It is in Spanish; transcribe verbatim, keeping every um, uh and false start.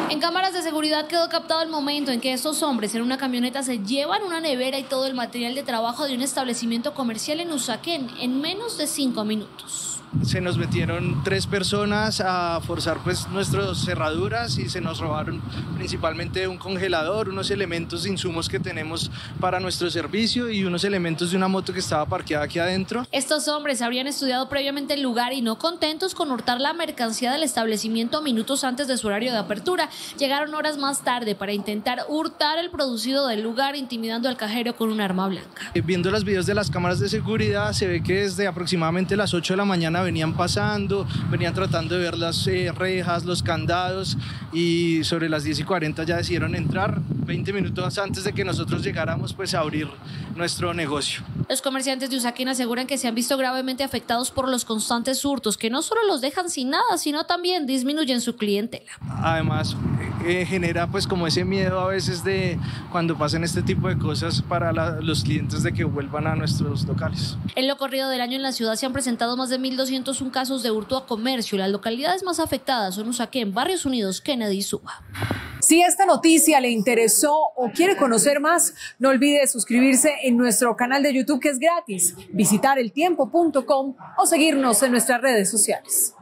En cámaras de seguridad quedó captado el momento en que estos hombres en una camioneta se llevan una nevera y todo el material de trabajo de un establecimiento comercial en Usaquén en menos de cinco minutos. Se nos metieron tres personas a forzar pues nuestras cerraduras y se nos robaron principalmente un congelador, unos elementos, insumos que tenemos para nuestro servicio y unos elementos de una moto que estaba parqueada aquí adentro. Estos hombres habrían estudiado previamente el lugar y no contentos con hurtar la mercancía del establecimiento minutos antes de su horario de apertura, llegaron horas más tarde para intentar hurtar el producido del lugar, intimidando al cajero con un arma blanca. Viendo los videos de las cámaras de seguridad se ve que desde aproximadamente las ocho de la mañana venían pasando, venían tratando de ver las eh, rejas, los candados y sobre las diez y cuarenta ya decidieron entrar, veinte minutos antes de que nosotros llegáramos pues a abrir nuestro negocio. Los comerciantes de Usaquén aseguran que se han visto gravemente afectados por los constantes hurtos que no solo los dejan sin nada, sino también disminuyen su clientela. Además eh, genera pues como ese miedo a veces de cuando pasen este tipo de cosas para la, los clientes de que vuelvan a nuestros locales. En lo corrido del año en la ciudad se han presentado más de mil doscientos uno casos de hurto a comercio. Las localidades más afectadas son Usaquén, Barrios Unidos, Kennedy y Suba. Si esta noticia le interesó o quiere conocer más, no olvide suscribirse en nuestro canal de YouTube, que es gratis, visitar el tiempo punto com o seguirnos en nuestras redes sociales.